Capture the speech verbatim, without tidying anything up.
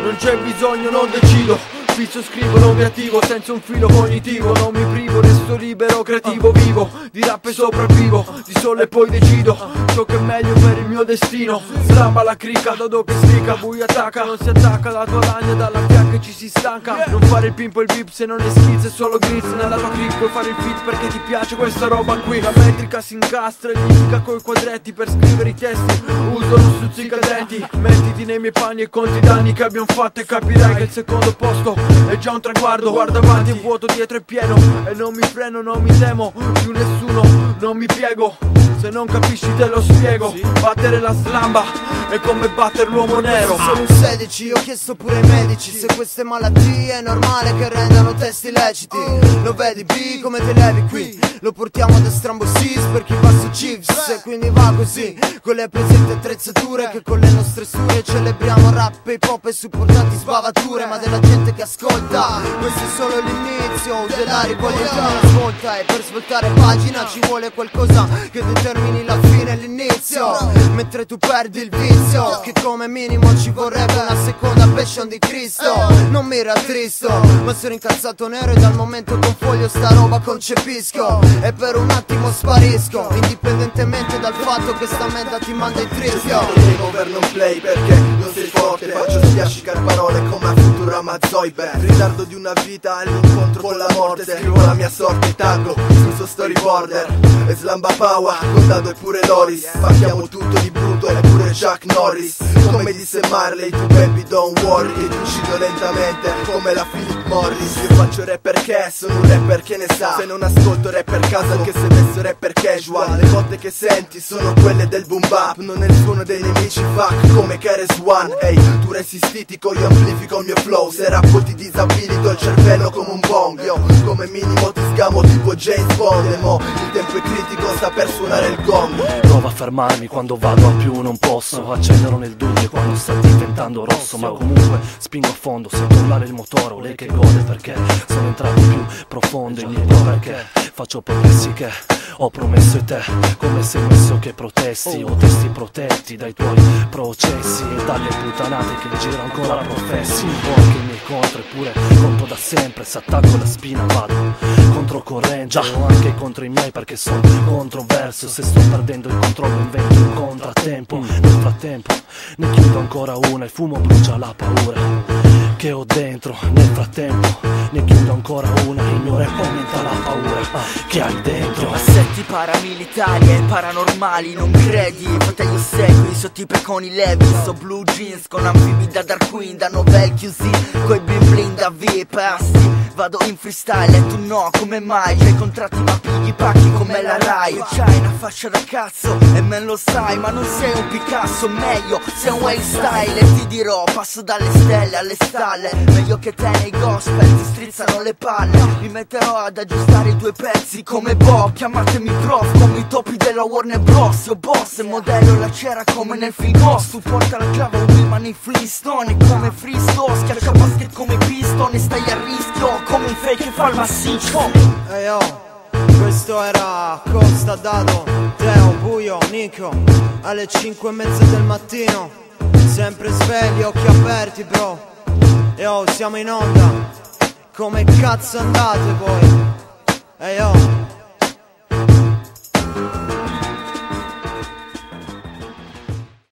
non c'è bisogno, non decido. Fisso, scrivo, non mi attivo, senza un filo cognitivo. Non mi privo, resto libero, creativo, vivo. Di rap e sopravvivo, di sole e poi decido ciò che è meglio per il mio destino. Stramba la crica, dodo che strica, buio attacca. Non si attacca la tua lagna, dalla fiacca e ci si stanca. Non fare il pimpo e il vip se non è skills, è solo grizz nella tua clip. Puoi fare il fit perché ti piace questa roba qui. La metrica si incastra e litica coi quadretti per scrivere i testi. Uso lo stuzzicadenti, mettiti nei miei panni e conti i danni che abbiamo fatto e capirai che il secondo posto è già un traguardo. Guarda avanti, il vuoto dietro è pieno e non mi freno, non mi temo più nessuno, non mi piego. Se non capisci te lo spiego. Battere la slamba è come battere l'uomo nero. Sono un sedici, ho chiesto pure ai medici se queste malattie è normale che rendano testi leciti. Lo vedi B come te levi qui, lo portiamo ad Estrambosis per chi va su Chiefs. E quindi va così, con le presenti attrezzature che con le nostre sture celebriamo rap, hip hop e supportanti sbavature. Ma della gente che ascolta, questo è solo l'inizio della rivoluzione. Ascolta e per svoltare pagina ci vuole qualcosa che determini la fine e l'inizio, mentre tu perdi il vizio, che come minimo ci vorrebbe una seconda passion di Cristo. Non mi rattristo, ma sono incazzato nero e dal momento che un foglio sta roba concepisco e per un attimo sparisco, indipendentemente dal fatto che sta merda ti manda in trischio. Devo per non play perché non sei forte, faccio spiascicare parole come a Futurama Zoidberg. Ritardo di una vita all'incontro con la morte, scrivo la mia sorte, taggo sul suo storyboarder e slamba power, con Dado e pure Loris. Facchiamo tutto di brutto e pure Chuck Norris. Come disse Marley, tu baby don't worry, che ti uccido lentamente come la Philip Morris. Io faccio rap perché sono un rapper che ne sa, se non ascolto rap per caso anche se messo rapper casual. Le botte che senti sono quelle del boom bap, non è il suono dei nemici fuck come K R S One. Ehi, hey, tu resti stitico, io amplifico il mio flow, se rappo ti disabilito il cervello come un bong. Io come minimo ti sgamo tipo James Bond. E mo il tempo è critico, sta per suonare il gong. Provo a fermarmi quando vado a più non posso, accenderò nel dubbio quando sta diventando rosso. Ma comunque spingo a fondo, sento urlare il motore, o lei che gode perché sono entrato più profondo in niente perché faccio promessi che ho promesso e te, come se messo che protesti o testi protetti dai tuoi processi e dalle puttanate che giro ancora professi. Ho anche i miei contro eppure conto da sempre, se attacco la spina vado controcorrente o anche contro i miei perché sono controverso. Se sto perdendo il controllo invento un contrattempo, nel frattempo ne chiudo ancora una, il fumo brucia la paura che ho dentro. Nel frattempo ne chiudo ancora una, il mio rap aumenta la paura che hai dentro. Assetti paramilitari e paranormali, non credi? Fratelli segui sotto i preconi levi, so blue jeans con anfibi da Dark Queen, da novel chiusi coi bling bling da V I P. Passi, vado in freestyle e tu no, come mai? C'hai contratti ma pigli pacchi come la Rai. C'hai una faccia da cazzo e me lo sai, ma non sei un Picasso, meglio sei un Wayne Style. E ti dirò, passo dalle stelle alle stalle, meglio che te nei gospel, ti strizzano le palle. Mi metterò ad aggiustare i tuoi pezzi come Bob, chiamatemi prof come i topi della Warner Bros. Io boss e modello la cera come nel film Ghost. Tu porta la clava Wilma nei Flintstone come Fristo, schiaccia basket come Piston e stai a rischio come un fake che fa il massiccio. Ehi hey oh, questo era Costa, Dado, Teo, Buio, Nico, alle cinque e mezza del mattino, sempre svegli, occhi aperti bro. E oh, siamo in onda, come cazzo andate voi? Ehi hey oh.